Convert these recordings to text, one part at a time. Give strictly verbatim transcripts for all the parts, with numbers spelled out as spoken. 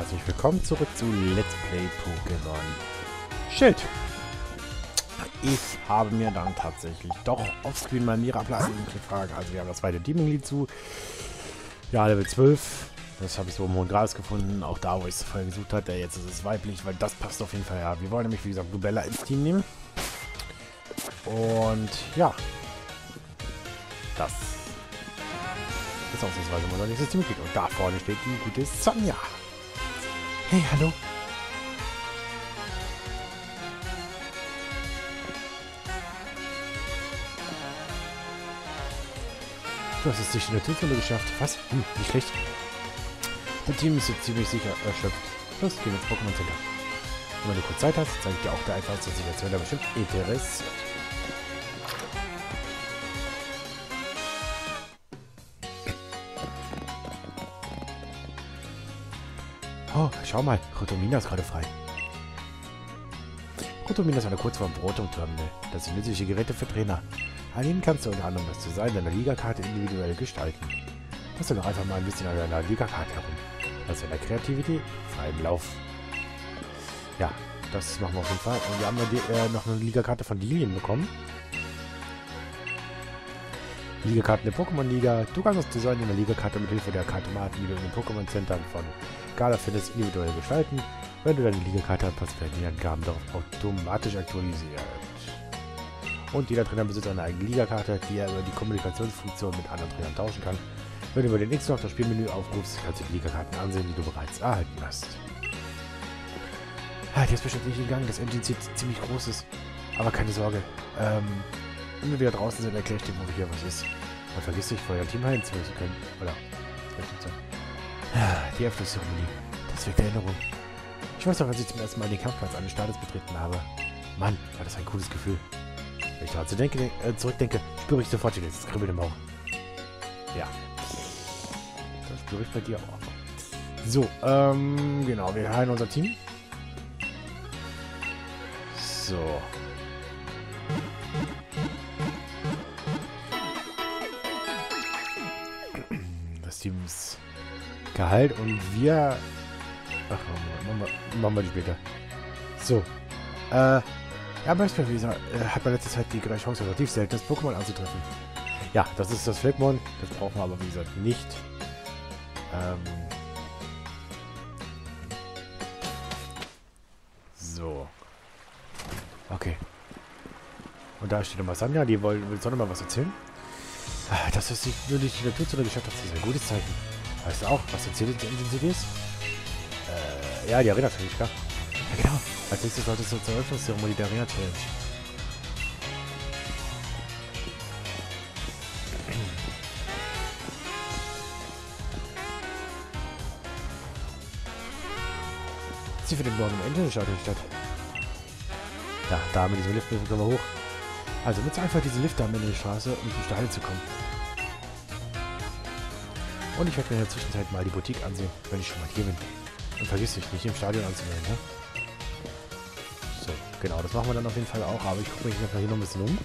herzlich willkommen zurück zu Let's Play Pokémon Schild. Ich habe mir dann tatsächlich doch offscreen mal Mirapla gefragt. Also wir haben das zweite Demon zu. Ja, Level zwölf. Das habe ich so im Hohen Gras gefunden. Auch da, wo ich es vorher gesucht hatte. Jetzt ist es weiblich, weil das passt auf jeden Fall. Ja, wir wollen nämlich, wie gesagt, Lubella ins Team nehmen. Und ja. Das ist ausnahmsweise unser nächstes Teammitglied. Und da vorne steht die gute Sonja. Hey, hallo. Du hast es durch die Naturzone geschafft. Was? Hm, nicht schlecht. Das Team ist jetzt ziemlich sicher erschöpft. Los, gehen wir ins Pokémon Center. Und wenn du kurz Zeit hast, zeige ich dir auch der einfachste Situation, der bestimmt interessiert. Oh, schau mal, Rotomina ist gerade frei. Rotomina ist eine Kurzform Proton-Terminal. Das sind nützliche Geräte für Trainer. An ihnen kannst du unter anderem das Design deiner Ligakarte individuell gestalten. Lass doch einfach mal ein bisschen an deiner Ligakarte herum. Lass deiner Kreativität freien Lauf. Ja, das machen wir auf jeden Fall. Und wir haben ja äh, noch eine Ligakarte von Lilien bekommen. Ligakarten der Pokémon-Liga. Du kannst das Design deiner Ligakarte mit Hilfe der Kartomaten, die du in den Pokémon-Centern von Gala findest, individuell gestalten. Wenn du deine Ligakarte anpasst, werden die Angaben darauf automatisch aktualisiert. Und jeder Trainer besitzt eine eigene Ligakarte, die er über die Kommunikationsfunktion mit anderen Trainern tauschen kann. Wenn du über den X auf das Spielmenü aufrufst, kannst du die Ligakarten ansehen, die du bereits erhalten hast. Ah, die ist bestimmt nicht gegangen, das Engine ziemlich groß ist. Aber keine Sorge. Ähm, wenn wir wieder draußen sind, erkläre ich dir, wo hier was ist. Und vergiss nicht, vor dein Team heilen zu können. Oder? Die Eröffnungszeremonie. Das weckt Erinnerung. Ich weiß noch, als ich zum ersten Mal den Kampfplatz eines Staates betreten habe. Mann, war das ein cooles Gefühl. Wenn ich daran denke, äh, zurückdenke, spüre ich sofort dieses Kribbeln im Bauch. Ja. Das spüre ich bei dir auch. So, ähm, genau, wir heilen unser Team. So. Das Team ist geheilt und wir... Ach, machen wir, machen wir die später. So. Äh... Ja, beispielsweise wie gesagt, äh, hat man letzte Zeit die Chance, relativ seltenes Pokémon anzutreffen. Ja, das ist das Fleckmon. Das brauchen wir aber, wie gesagt, nicht. Ähm so. Okay. Und da steht nochmal Sanja, die wollen, will Sonne mal was erzählen. Dass es sich nur durch die Naturzone geschafft hat, ist ein gutes Zeichen. Weißt du auch, was erzählt uns intensiv ist? Äh, ja, die Arena natürlich, klar. Ja, genau. Als nächstes sollte es zur Eröffnungszeremonie der Arena Challenge. Sie findet morgen im Engine-Stadion statt. Ja, da mit diesem Lift können wir hoch. Also nutze einfach diese Lift am Ende der Straße, um zum Stadion zu kommen. Und ich werde mir in der Zwischenzeit mal die Boutique ansehen, wenn ich schon mal hier bin. Und vergiss dich nicht, im Stadion anzumelden, ne? So, genau, das machen wir dann auf jeden Fall auch, aber ich gucke mich einfach hier noch ein bisschen um.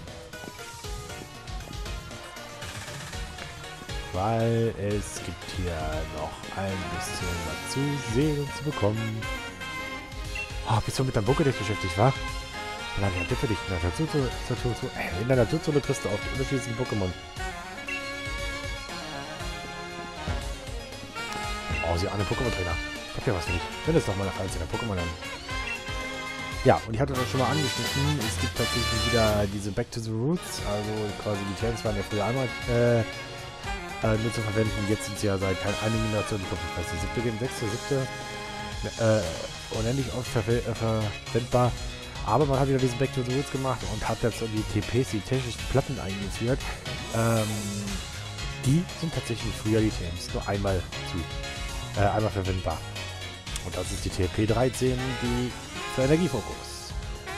Weil es gibt hier noch ein bisschen was zu sehen und zu bekommen. Oh, bist du mit deinem Pokédex beschäftigt, wa? Dann habe ich einen Tipp für dich. In der Naturzone, in der Naturzone triffst du auf die unterschiedlichen Pokémon. Oh, sie ahnen Pokémon-Trainer. Ich hab ja was für dich. Wenn es doch mal nach eins der Pokémon an. Ja, und ich hatte das schon mal angeschnitten. Es gibt tatsächlich wieder diese Back to the Roots. Also quasi die Champs waren ja früher einmal äh, äh, nur zu verwenden. Jetzt sind sie ja seit einigen Generationen, ich glaube, ich weiß die siebte, gegen sechste, siebte, äh, unendlich oft ver äh, verwendbar. Aber man hat wieder diesen Back to the Roots gemacht und hat jetzt die T Ps, die technischen Platten eingeführt. Ähm, die sind tatsächlich früher die Champs nur einmal zu, äh, einmal verwendbar. Und das ist die T P dreizehn, die für Energiefokus.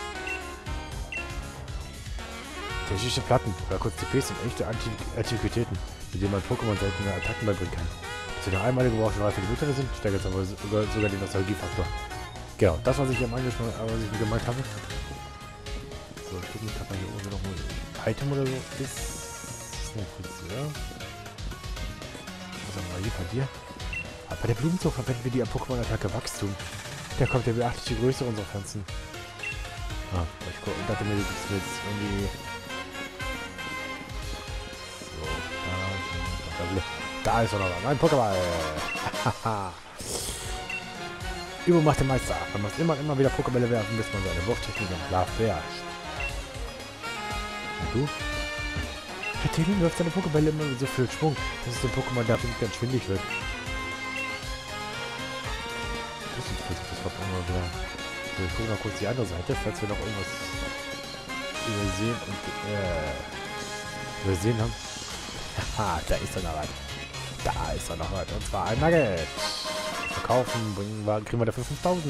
Technische Platten, oder kurz T Ps, sind echte Anti Antiquitäten, mit denen man Pokémon seltene Attacken beibringen kann. Dass sie noch einmalige Gebrauchsreife Gemüter sind, steigert es aber sogar, sogar den Nostalgiefaktor. Genau, das, was ich hier was ich mir gemeint habe. So, ich gucke, ob man hier oben noch ein Item oder so ist. Das ist eine Friseur. Was haben wir hier bei dir? Aber bei der Blumenzucht verwenden wir die Pokémon-Attacke Wachstum. Der kommt ja beachtlich die Größe unserer Pflanzen. Ah, ich guck, dachte mir, du gibst mir jetzt irgendwie... So, da, da ist er noch ein Pokéball. Haha. Übung macht den Meister. Man muss immer und immer wieder Pokébälle werfen, bis man seine Wurftechnik am Schlaf beherrscht. Und du? Herr Telin wirft seine Pokébälle immer mit so viel Schwung, dass es dem Pokémon dafür nicht ganz schwindig wird. Das ist das überhaupt immer wieder. So, ich gucke mal kurz die andere Seite, falls wir noch irgendwas übersehen und äh, übersehen haben. Haha, da ist er noch was. Da ist er noch was. Und zwar ein Nugget. Verkaufen, bringen wir, kriegen wir dafür fünftausend.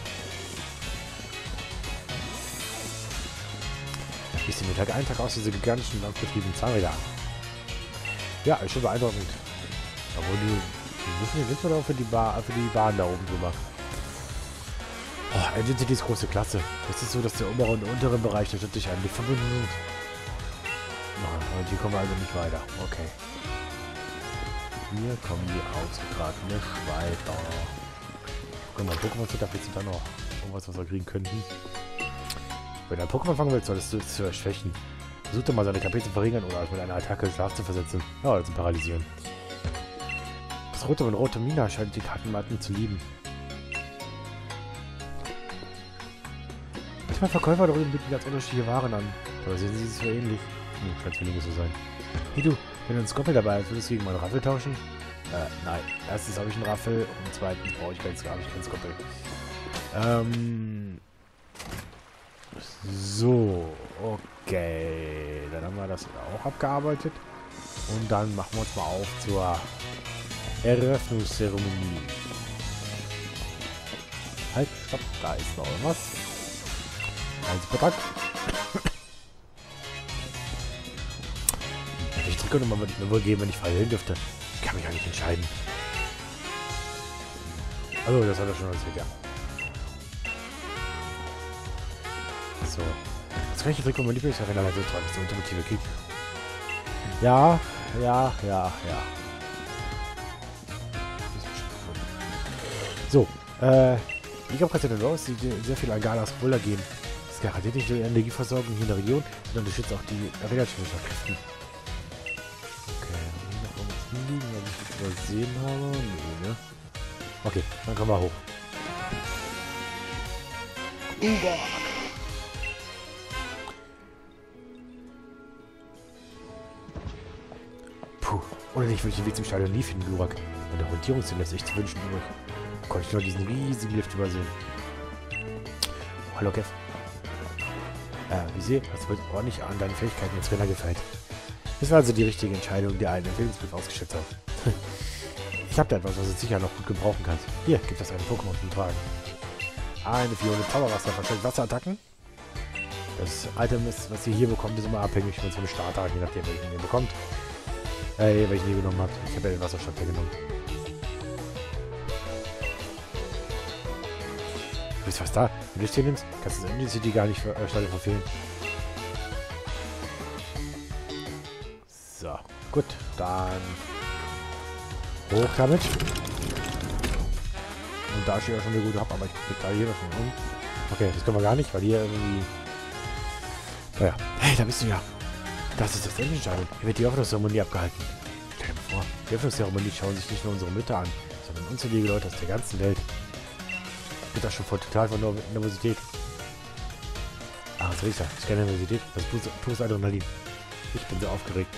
Wie sieht der Tag ein Tag aus, diese gigantischen landbetriebenen Zahnräder? Ja, ist schon beeindruckend. Obwohl die, die müssen den Wind oder für die, Bar, für die Bahn da oben drüber. Oh, Identity ist große Klasse. Es ist so, dass der obere und der untere Bereich der Stadt durch einen Lift verbunden sind. Und hier kommen wir also nicht weiter. Okay. Hier kommen die ausgetragene Schweizer. Guck mal, Pokémon Center, vielleicht sind da noch irgendwas, was wir kriegen könnten. Wenn du ein Pokémon fangen willst, solltest du es zu erschwächen. Versuch doch mal seine K P zu verringern oder mit einer Attacke in Schlaf zu versetzen. Ja, oder zu paralysieren. Das Rote und Rote Mina scheint die Kartenmatten zu lieben. Manchmal Verkäufer drüben bieten ganz unterschiedliche Waren an. Aber sehen sie es so ähnlich? Hm, scheint weniger so sein. Hey du, wenn du einen Skoppel dabei hast, würdest du gegen meinen Raffel tauschen? Äh, nein. Erstens habe ich einen Raffel und zweitens brauche ich keinen, habe ich keinen Skoppel. Ähm... So, okay. Dann haben wir das auch abgearbeitet. Und dann machen wir uns mal auf zur Eröffnungszeremonie. Halt, stopp, da ist noch irgendwas. Ein Supertag. Ich drücke nochmal, würde ich mir wohl geben, wenn ich frei wählen dürfte. Ich kann mich ja nicht entscheiden. Also, das hat er schon erzählt, ja. So. Das kann ich drücken, wenn mein Lieblingsarena so toll ist, der ultimative Krieg. Ja, ja, ja, ja. So, äh, ich habe gerade Rose, die sehr viel an Galas Roller gehen. Das garantiert nicht die Energieversorgung hier in der Region und unterstützt auch die Arena-Kräften. Okay, hier noch irgendwas hinliegen, was ich übersehen habe. Nee, ne? Okay, dann kommen wir hoch. Uber! Puh, ohne dich würde ich den Weg zum Stadion nie finden, Glurak. Und der Orientierungssinn lässt echt zu wünschen übrig. Konnte ich nur diesen riesigen Lift übersehen. Oh, hallo, Kev. Äh, wie sehe, das wird ordentlich an deinen Fähigkeiten als Trainer gefällt. Das war also die richtige Entscheidung, die einen Empfehlungsbrief ausgeschickt hat. Ich habe da etwas, was du sicher noch gut gebrauchen kannst. Hier, gibt es einen Pokémon zum Tragen. Eine Fione Zauberwasser versteckt Wasserattacken. Das Item ist, was ihr hier bekommt, ist immer abhängig von so einem Starter, je nachdem, welchen ihr bekommt. Äh, welchen ihr genommen habt. Ich habe ja den Wasserstoff genommen. Du bist fast da. Wenn du dich hier nimmst, kannst du das Energy City gar nicht ver äh, verfehlen. So, gut. Dann hoch damit. Und da steht ja schon eine gute Hab, aber ich gucke da hier noch schon um. Okay, das können wir gar nicht, weil hier irgendwie... Naja, hey, da bist du ja. Das ist das Endentscheidung. Hier wird die Öffnungszeremonie abgehalten. Stell dir vor, die Öffnungszeremonie schauen sich nicht nur unsere Mütter an, sondern unzählige Leute aus der ganzen Welt. Ich bin da schon voll total von Nervosität. Ah, was soll ich sagen? Ich kenne Nervosität. Das ist pures Adrenalin. Ich bin so aufgeregt.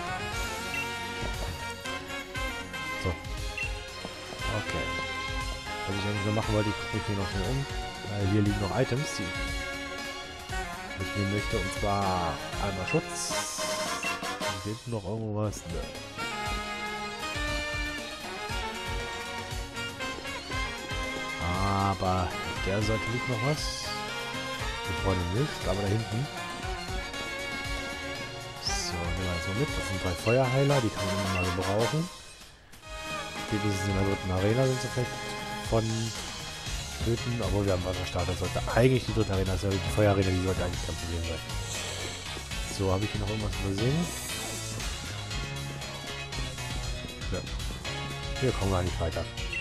So. Okay. Was ich eigentlich noch machen wollte, ich gucke mich hier noch schnell um. Weil hier liegen noch Items, die ich nehmen möchte. Und zwar einmal Schutz. Und hinten noch irgendwas. Ne. Aber auf der Seite liegt noch was. Wir wollen nicht, aber da hinten. So, nehmen wir jetzt mal mit. Das sind drei Feuerheiler, die kann man immer mal gebrauchen. Spätestens in der dritten Arena sind sie vielleicht von töten, obwohl wir haben Wasserstarter. Sollte eigentlich die dritte Arena sein, die Feuerarena, die sollte eigentlich kein Problem sein. So, habe ich hier noch irgendwas übersehen? Ja. Hier kommen wir nicht weiter.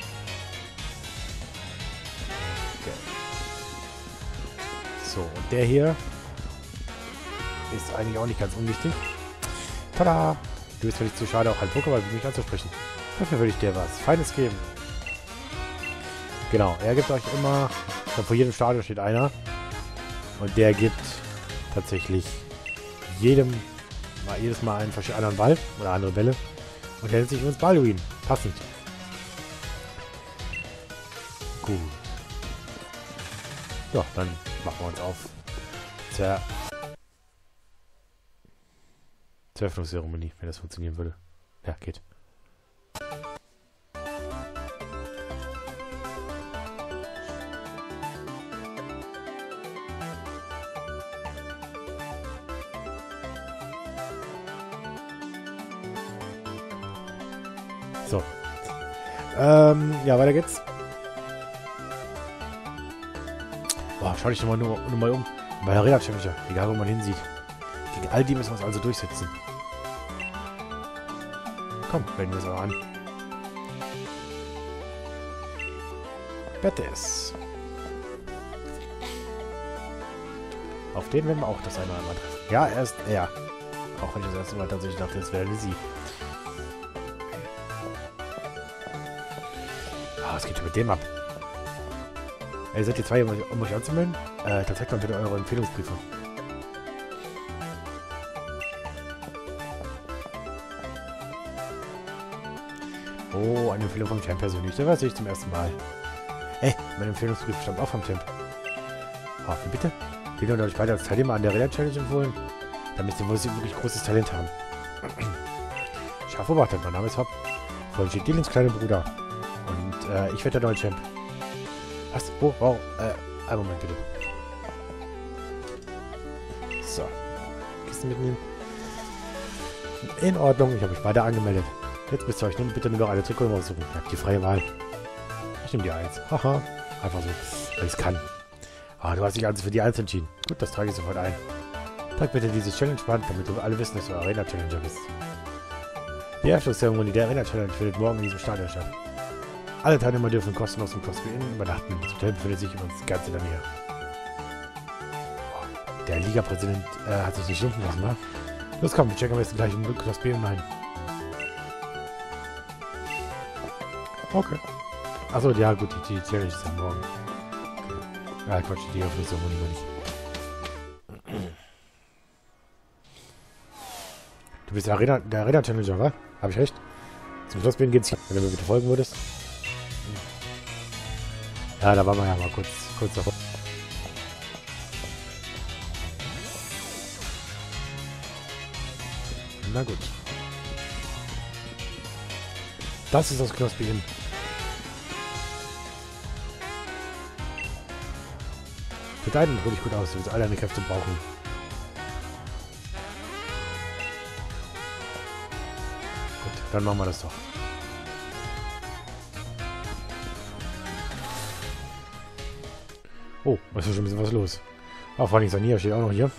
So, und der hier ist eigentlich auch nicht ganz unwichtig. Tada! Du bist völlig zu schade, auch ein Pokémon für mich anzusprechen. Dafür würde ich dir was Feines geben. Genau, er gibt euch immer, ich glaube, vor jedem Stadion steht einer. Und der gibt tatsächlich jedem, mal jedes Mal einen anderen Ball oder andere Bälle. Und der nennt sich übrigens Balduin. Passend. Gut. Ja, dann machen wir uns auf zur, zur Öffnungszeremonie, wenn das funktionieren würde. Ja, geht. So. Ähm, ja, weiter geht's. Boah, schau dich doch mal nur, nur mal um. Bei der Arena-Challenger, egal wo man hinsieht. Gegen all die müssen wir uns also durchsetzen. Komm, wenden wir es aber an. Betis. Auf den werden wir auch das eine oder andere treffen. Ja, er ist er. Auch wenn ich das erste Mal tatsächlich dachte, es wäre eine sie. Ah, was geht denn mit dem ab? Ihr seid ihr zwei, um euch, um euch anzumelden? Äh, dann zeigt mal bitte eure Empfehlungsbriefe. Oh, eine Empfehlung vom Champ persönlich. Das weiß ich zum ersten Mal. Ey, mein Empfehlungsbrief stammt auch vom Champ. Ah, wie bitte? Den hat euch weiter als Teilnehmer an der Arena-Challenge empfohlen. Da müsst ihr wohl wirklich großes Talent haben. Scharf beobachtet, mein Name ist Hopp. Von steht Dillings kleiner Bruder. Und äh, ich werde der neue Champ. Was? Oh, wow. Äh, einen Moment bitte. So. Kisten mitnehmen. In Ordnung, ich habe mich weiter angemeldet. Jetzt müsst ihr euch nun bitte nur noch eine Trikot aussuchen. Ihr habt die freie Wahl. Ich nehme die eins. Haha. Einfach so, weil ich es kann. Ah, du hast dich also für die eins entschieden. Gut, das trage ich sofort ein. Trag bitte dieses Challenge-Band, damit wir alle wissen, dass du Arena-Challenger bist. Die Eröffnungszeremonie der Arena-Challenge findet morgen in diesem Stadion statt. Alle Teilnehmer dürfen kostenlos im Cosplay Inn übernachten. Das Hotel befindet sich übrigens ganz in der Nähe. Der Liga-Präsident äh, hat sich nicht schlumpfen lassen, ne? Los komm, wir checken am besten gleich im Cosplay Inn ein. Okay. Achso, ja gut, die, die Challenge ist ja morgen. Okay. Ja, Quatsch, die Eröffnungszeremonie war nicht. Du bist der Arena, der Arena-Challenger, wa? Hab ich recht? Zum Schlussbild geht's, wenn du mir bitte folgen würdest. Ja, da waren wir ja mal kurz, kurz davor. Na gut. Das ist das Knospi Inn. Sieht einen ruhig gut aus, du wirst alle deine Kräfte brauchen. Gut, dann machen wir das doch. Oh, da ist ja schon ein bisschen was los. Ah, vor allem Sania steht auch noch hier.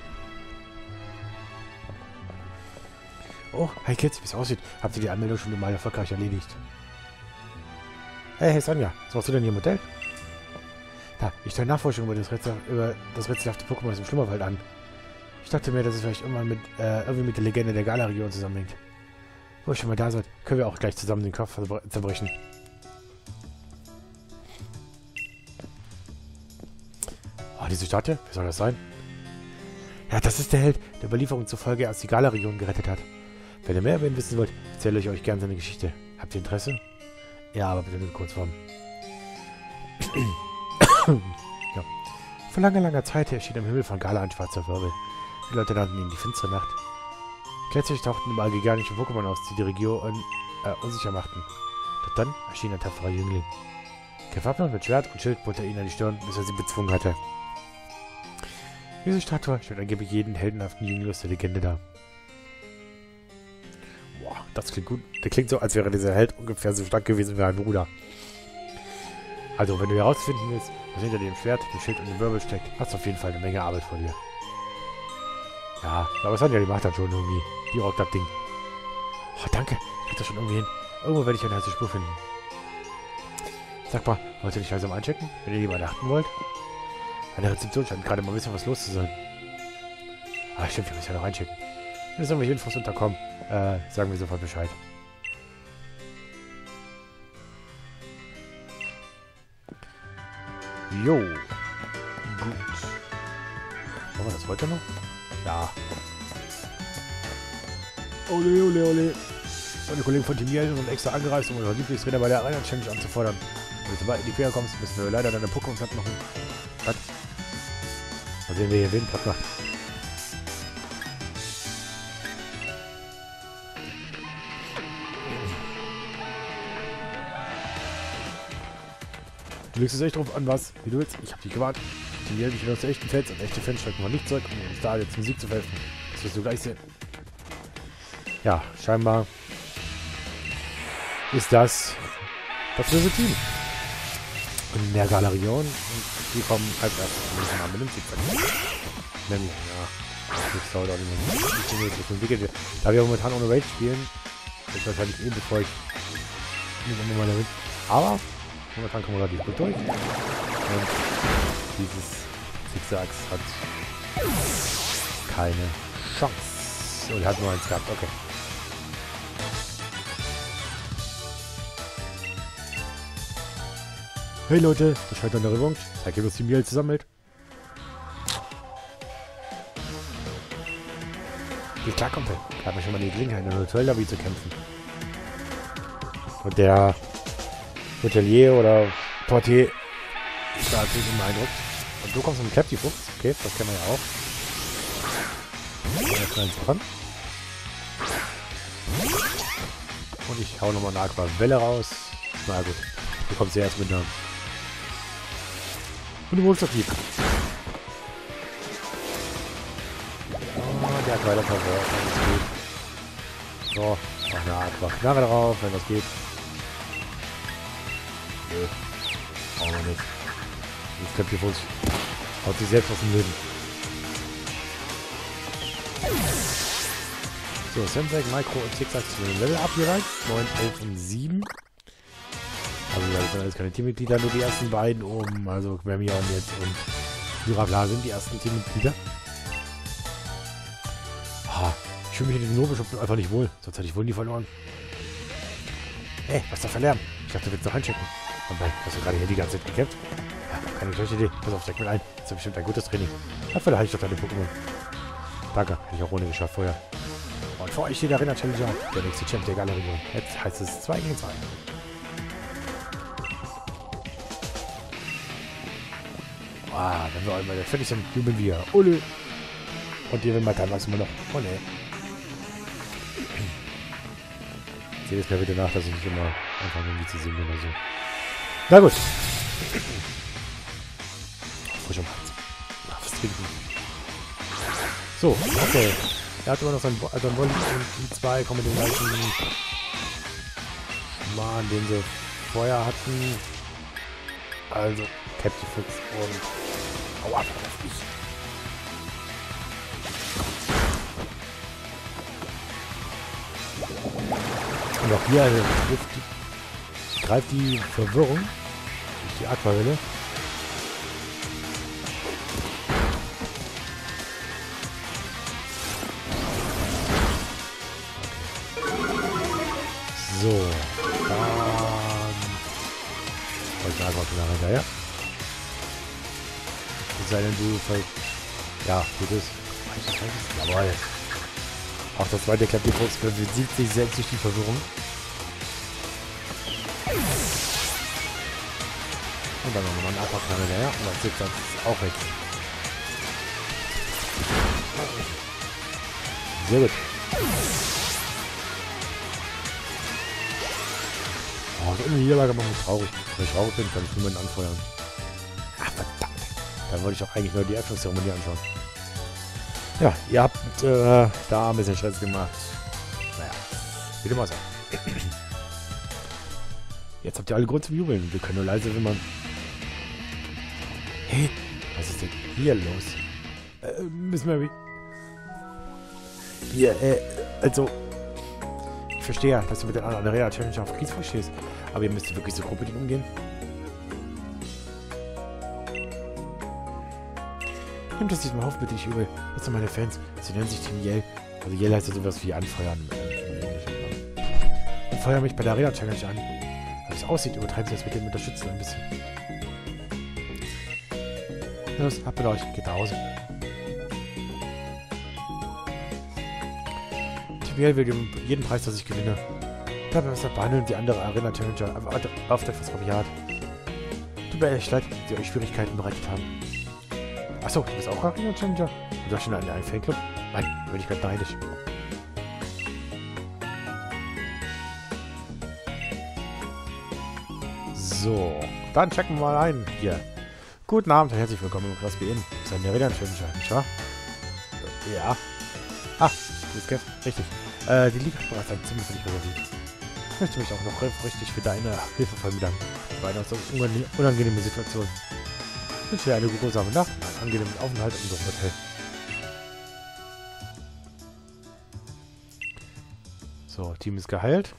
Oh, hey Kids, wie es aussieht. Habt ihr die Anmeldung schon mal erfolgreich erledigt? Hey, hey Sonja, was machst du denn hier im Hotel? Da, ich stelle Nachforschung über das, Rätsel, über das rätselhafte Pokémon aus dem Schlummerwald an. Ich dachte mir, dass es vielleicht irgendwann mit, äh, irgendwie mit der Legende der Gala-Region zusammenhängt. Wo ihr schon mal da seid, können wir auch gleich zusammen den Kopf zerbrechen. Oh, diese Statue? Wer soll das sein? Ja, das ist der Held, der Überlieferung zufolge aus die Gala-Region gerettet hat. Wenn ihr mehr über ihn wissen wollt, erzähle ich euch gerne seine Geschichte. Habt ihr Interesse? Ja, aber bitte nur kurz Form. Ja. Vor langer, langer Zeit erschien am Himmel von Gala ein schwarzer Wirbel. Die Leute nannten ihn die finstere Nacht. Plötzlich tauchten überall gigantische Pokémon aus, die die Region äh, unsicher machten. Doch dann erschien ein tapferer Jüngling. Gewappnet mit Schwert und Schild bot er ihn an die Stirn, bis er sie bezwungen hatte. Diese Statue stellt angeblich jeden heldenhaften Jüngling aus der Legende dar. Boah, das klingt gut. Der klingt so, als wäre dieser Held ungefähr so stark gewesen wie ein Bruder. Also, wenn du herausfinden willst, was hinter dem Schwert, dem Schild und dem Wirbel steckt, hast du auf jeden Fall eine Menge Arbeit vor dir. Ja, aber Sonja, die macht das schon irgendwie. Die rockt das Ding. Oh, danke. Ich krieg das schon irgendwie hin. Irgendwo werde ich eine heiße Spur finden. Sag mal, wollt ihr nicht langsam einchecken, wenn ihr lieber übernachten wollt? An der Rezeption scheint gerade mal ein bisschen was los zu sein. Ah, stimmt, wir müssen ja noch reinschicken. Wenn es irgendwelche Infos unterkommen, äh, sagen wir sofort Bescheid. Jo. Gut. Wollen wir das heute noch? Ja. Ole, ole, ole. Meine Kollegen von Team Yell sind extra angereist, um unseren Lieblingstrainer bei der Arena Challenge anzufordern. Wenn du sobald in die Quere kommst, müssen wir leider deine Pokémon platt machen. Platt. Mal sehen, wer hier wen platt macht. Du legst es echt drauf an, was? Wie du willst. Ich hab dich gewarnt. Die Yell dich wieder aus der echten Fans und echte Fans strecken mal nicht zurück, um uns da jetzt Musik zu verhelfen. Das wirst du gleich sehen. Ja, scheinbar ist das das böse Team. In der Galerion. Und die kommen als erstes mal mit dem Zickzack. Nämlich, ja. Das dauert auch nicht mehr. Das entwickelt. Da wir momentan ohne Rage spielen, ist wahrscheinlich eh bevor ich nicht immer mal damit. Aber momentan kommen wir relativ gut durch. Und dieses Zickzacks hat keine Chance. Und er hat nur eins gehabt, okay. Hey Leute, das scheint an der Revanche. Zeig ihr, was die Miel zusammelt. Geht klar, kommt er. Da hat man schon mal die Gelegenheit, in der Hotel-Lobby zu kämpfen. Und der Hotelier oder Portier ist da natürlich immer beeindruckt. Und du kommst mit dem Klepti-Fuchs. Okay, das kennen wir ja auch. Dran. Und ich hau nochmal eine Aquavelle raus. Na gut, du kommst ja erst mit einer. Und du holst doch lieb. Oh, der Aquavelle verwirrt, wenn das geht. So, mach eine Aquaknarre drauf, wenn das geht. Nö, brauchen wir nicht. Jetzt kommt hier Fuchs. Haut sich selbst aus dem Leben. So, Sensei, Micro und Zickzack zu dem Level up hier rein. neun, elf und sieben. Also, das sind alles keine Teammitglieder, nur die ersten beiden oben. Also, Quemion jetzt und Mirabla sind die ersten Teammitglieder. Ah, ich fühle mich in diesem Nobelshop einfach nicht wohl. Sonst hätte ich wohl nie verloren. Hey, was ist da für Lärm? Ich dachte, du willst noch einchecken. Und nein, hast du gerade hier die ganze Zeit gekämpft? Ja, keine schlechte Idee. Pass auf, steck mit ein. Das ist bestimmt ein gutes Training. Ja, vielleicht ich doch deine Pokémon. Danke, hätte ich auch ohne geschafft vorher. Und vor euch steht der Arena Challenger, der nächste Champ der Galerie. Jetzt heißt es zwei gegen zwei. Ah, wenn wir einmal fertig sind, jubeln wir. Ole! Und ihr will mal dann was immer noch. Oh ne. Seht es mir bitte nach, dass ich nicht immer einfach irgendwie zu singen oder so. Na gut. Frisch am Hals. Was trinken? So, okay. Er hat immer noch seinen also Wolli und die zwei kommen mit den gleichen Schmarrn, den sie vorher hatten. Also, Klepti-Fuchs und Aua, auf mich. Und auch hier also, die, greift die Verwirrung durch die Aquavelle. So, dann wollte ich einfach wieder hinterher. Es sei denn, du ver... Ja, gut ist. Jawohl. Auch das zweite Klepti-Fuchs besiegt sich selbst durch die Verwirrung. Und dann nochmal einen Abpack hinterher. Und dann sitzt das auch weg. Sehr gut. Oh, so eine Niederlage macht mich traurig. Wenn ich traurig bin, kann ich niemanden anfeuern. Ach, verdammt. Dann wollte ich auch eigentlich nur die Eröffnungszeremonie anschauen. Ja, ihr habt äh, da ein bisschen Stress gemacht. Naja, wie dem auch sei. Jetzt habt ihr alle Grund zum Jubeln. Wir können nur leise wimmern. Hey, was ist denn hier los? Äh, Miss Mary. Hier, äh, also... Ich verstehe, dass du mit den anderen Area Challenge auf Kriegsfuß stehst. Aber ihr müsst wirklich so gruppelig umgehen. Nimmt es diesem Haufen bitte nicht übel. Das sind meine Fans. Sie nennen sich Team Yell. Also Yell heißt ja sowas wie anfeuern im, im Englischen. Und feuer mich bei der Arena Challenge an. Wie es aussieht, übertreiben sie das mit dem Unterstützen ein bisschen. Los, ab mit euch. Geht nach Hause. Team Yell will jeden Preis, dass ich gewinne. Dabei behandeln die andere Arena Challenger oft etwas rabiat. Tut mir echt leid, dass sie euch Schwierigkeiten bereitet haben. Achso, du bist auch Arena Challenger? Du hast schon einen, einen Fanclub? Nein, da bin ich gerade neidisch. So, dann checken wir mal ein. Hier. Guten Abend und herzlich willkommen im Class B N. Das ist eine Arena Challenger, nicht wahr? Ja. Ah, das ist Kev. Richtig. Äh, die Liga hat bereits ein Zimmer für dich reserviert. Ich möchte mich auch noch richtig für deine Hilfe bedanken. Das war eine äußerst unangenehme Situation. Ich wünsche dir eine geruhsame Nacht und einen angenehmen Aufenthalt in unserem Hotel. So, Team ist geheilt.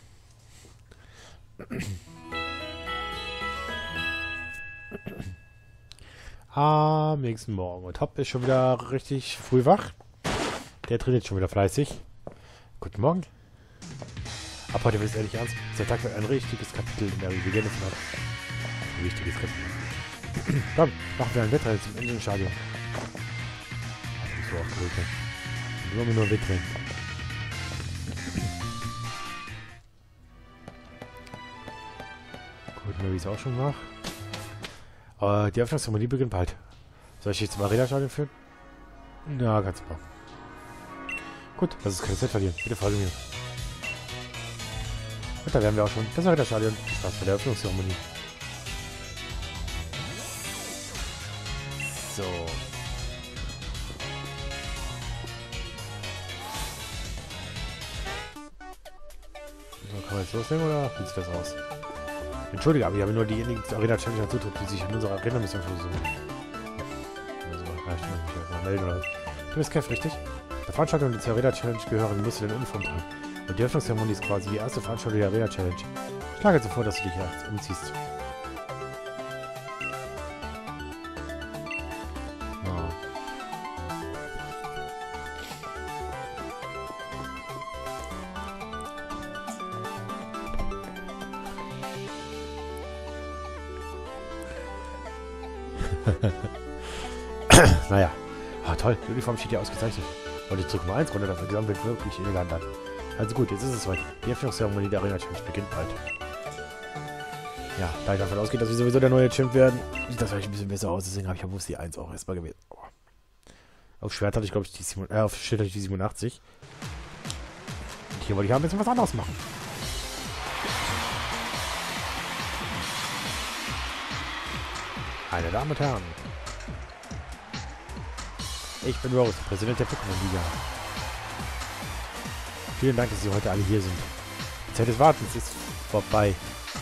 Am nächsten Morgen. Und Hop ist schon wieder richtig früh wach. Der trainiert schon wieder fleißig. Guten Morgen. Ab heute wird es ehrlich ernst. Dieser Tag wird ein richtiges Kapitel in der Legende von Hop. Ein wichtiges Kapitel. Komm, machen wir ein Wettrennen zum Ende des Stadions. Ich bin so aufgeregt. Nur mir nur ein Wettrennen. Gut, Mary ist auch schon wach. Uh, die Öffnungszeremonie beginnt bald. Soll ich dich zum Arena-Stadion führen? Ja, ganz super. Gut, lass uns keine Zeit verlieren. Bitte folge mir. Und da wären wir auch schon. Das Arena-Stadion. Spaß bei der Öffnungszeremonie. So. So, kann man jetzt loslegen oder wie sieht das aus? Entschuldige, aber ich habe nur diejenigen Arena Challenger zutritt, die sich in unserer Arena-Mission versuchen. Also, reicht mir nicht mal melden oder was. Du bist Kev, richtig? Der Veranstaltung, die zur Arena Challenge gehören, musst du deine Uniform tragen. Und die Öffnungszeremonie ist quasi die erste Veranstaltung der Arena Challenge. Ich schlage jetzt vor, dass du dich jetzt umziehst. Naja. Ah, toll. Die Uniform steht hier ausgezeichnet. Und ich drücke mal eins runter, dass das Gesamtbild wirklich elegant hat. Also gut, jetzt ist es soweit. Die Öffnungszeremonie der Arena Challenge beginnt bald. Ja, da ich davon ausgehe, dass wir sowieso der neue Champ werden, sieht das vielleicht ein bisschen besser aus. Deswegen habe ich ja bewusst die eins auch erstmal gewählt. Oh. Auf Schwert hatte ich, glaube ich, die sieben, äh, auf Schild hatte ich die siebenundachtzig. Und hier wollte ich ein bisschen was anderes machen. Meine Damen und Herren. Ich bin Rose, Präsident der Pokémon-Liga. Vielen Dank, dass Sie heute alle hier sind. Die Zeit des Wartens ist vorbei.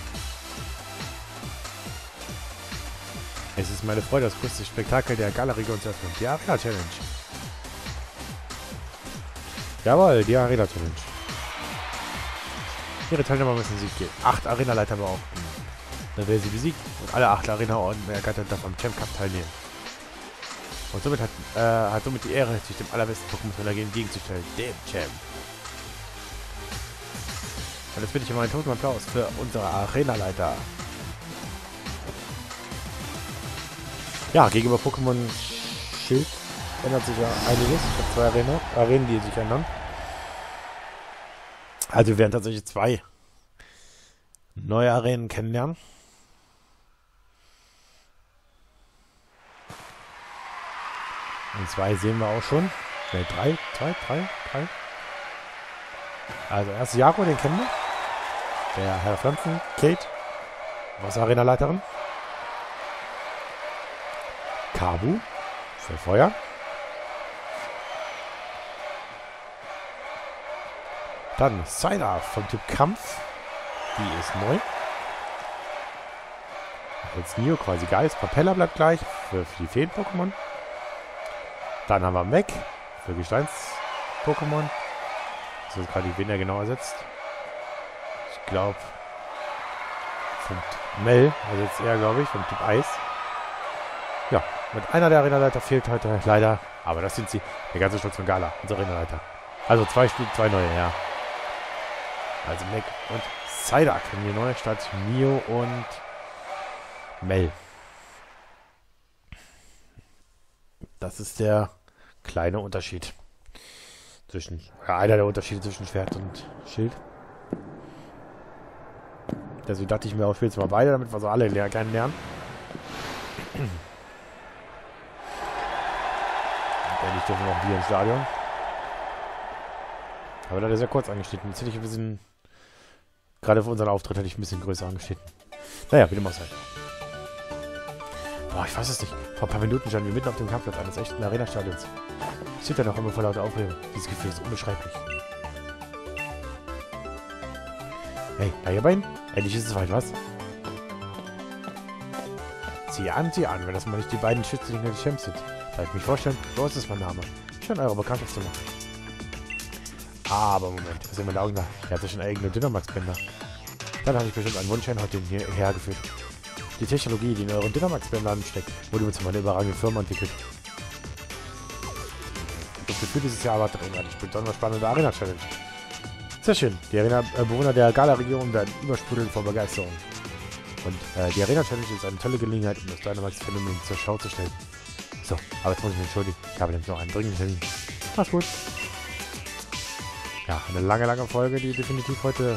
Es ist meine Freude, das größte Spektakel der Gala-Region zu öffnen. Die Arena Challenge. Jawohl, die Arena Challenge. Ihre Teilnehmer müssen sich gegen acht Arenaleiter behaupten. Dann werden sie besiegt und alle acht Arena-Orden ergattert darf am Champ Cup teilnehmen. Und somit hat, äh, hat somit die Ehre, sich dem allerbesten Pokémon-Trainer entgegenzustellen, dem Champ. Und jetzt bitte ich um einen toten Applaus für unsere Arena-Leiter. Ja, gegenüber Pokémon Schild ändert sich ja einiges. Ich habe zwei Arena, Arenen, die sich ändern. Also wir werden tatsächlich zwei neue Arenen kennenlernen. Und zwei sehen wir auch schon. Ne, drei, zwei, drei, drei. Also erst Jago, den kennen wir. Der Herr Pflanzen, Kate, was Arena-Leiterin. Kabu für Feuer. Dann Cider vom Typ Kampf. Die ist neu. Jetzt Neo quasi Geist. Propeller bleibt gleich für, für die Feen-Pokémon. Dann haben wir Mac für Gesteins-Pokémon. Das ist gerade wen er genau ersetzt. Ich glaube vom Typ Mel ersetzt er, glaube ich, vom Typ Eis. Ja, Mit einer der Arenaleiter fehlt heute leider, aber das sind sie, der ganze Schutz von Gala, unser Arenaleiter. Also zwei Stück, zwei neue, ja. Also Mac und Psyduck haben hier neu statt Mio und Mel. Das ist der kleine Unterschied zwischen, ja, einer der Unterschiede zwischen Schwert und Schild. Deswegen dachte ich mir auch, ich will jetzt mal beide, damit wir so alle ler kennenlernen. Ja, nicht dürfen auch wir im Stadion. Aber da ist sehr kurz angeschnitten. Jetzt hätte ich ein bisschen, gerade für unseren Auftritt hätte ich ein bisschen größer angeschnitten. Naja, wie dem auch sei. Boah, ich weiß es nicht. Vor ein paar Minuten standen wir mitten auf dem Kampfplatz eines echten Arena-Stadions. Ich stehe da noch immer vor lauter Aufregung. Dieses Gefühl ist unbeschreiblich. Hey, na ihr beiden? Endlich ist es weit, was? Sieh an, sieh an, wenn das mal nicht die beiden Schützlinge des Champs sind. Darf ich mich vorstellen? So ist es mein Name. Schön, eure Bekanntschaft zu machen. Aber Moment, was sind meine Augen da? Er hat ja schon eigene Dynamax-Bänder. Dann habe ich bestimmt einen Wunschschein heute hierher geführt. Die Technologie, die in euren Dynamax-Bändern steckt, wurde uns von einer überragenden Firma entwickelt. Das Gefühl dieses Jahr erwartet eine besonders spannende Arena-Challenge. Sehr schön. Die Arena-Bewohner der Gala-Region werden übersprudeln vor Begeisterung. Und äh, die Arena-Challenge ist eine tolle Gelegenheit, um das Dynamax-Phänomen zur Schau zu stellen. So, aber jetzt muss ich mich entschuldigen. Ich habe nämlich noch einen dringenden Termin. Mach's gut. Ja, eine lange, lange Folge, die definitiv heute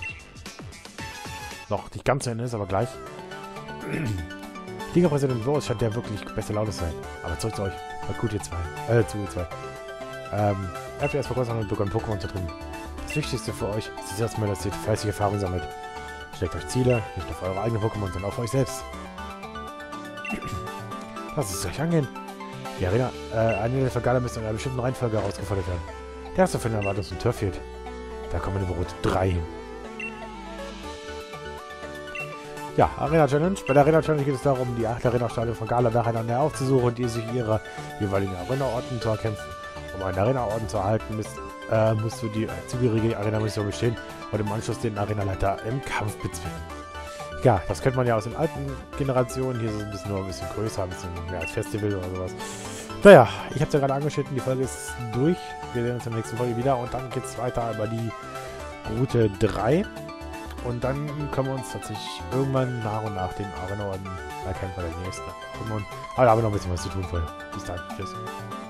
noch nicht ganz zu Ende ist, aber gleich. Liga-Präsident Boris scheint der wirklich beste Laune zu sein. Aber zurück zu euch. Halt gut, ihr zwei. Äh, zu ihr zwei. Ähm, ihr habt ja erst vor kurzem begonnen, Pokémon zu trinken. Das Wichtigste für euch ist erstmal, dass ihr fleißige Erfahrung sammelt. Steckt euch Ziele, nicht nur für eure eigenen Pokémon, sondern auch für euch selbst. Lasst es euch angehen. Die Arena, äh, einige der Vergaler müssen in einer bestimmten Reihenfolge herausgefordert werden. Der erste von den Erwartungs- und Turffield. Da kommen über Route drei hin. Ja, Arena Challenge. Bei der Arena Challenge geht es darum, die acht Arena-Stadien von Gala nacheinander aufzusuchen, die sich ihre jeweiligen Arena-Orten zu erkämpfen. Um einen Arena-Orden zu erhalten, müsst, äh, musst du die zugehörige Arena-Mission bestehen und im Anschluss den Arena-Leiter im Kampf bezwingen. Ja, das kennt man ja aus den alten Generationen. Hier ist es ein bisschen nur ein bisschen größer, ein bisschen mehr als Festival oder sowas. Naja, ich habe es ja gerade angeschnitten, die Folge ist durch. Wir sehen uns in der nächsten Folge wieder und dann geht es weiter über die Route drei. Und dann können wir uns tatsächlich irgendwann nach und nach den Arena-Orden erkennen bei der nächsten Pokémon. Aber da haben wir noch ein bisschen was zu tun vorher. Bis dann. Tschüss.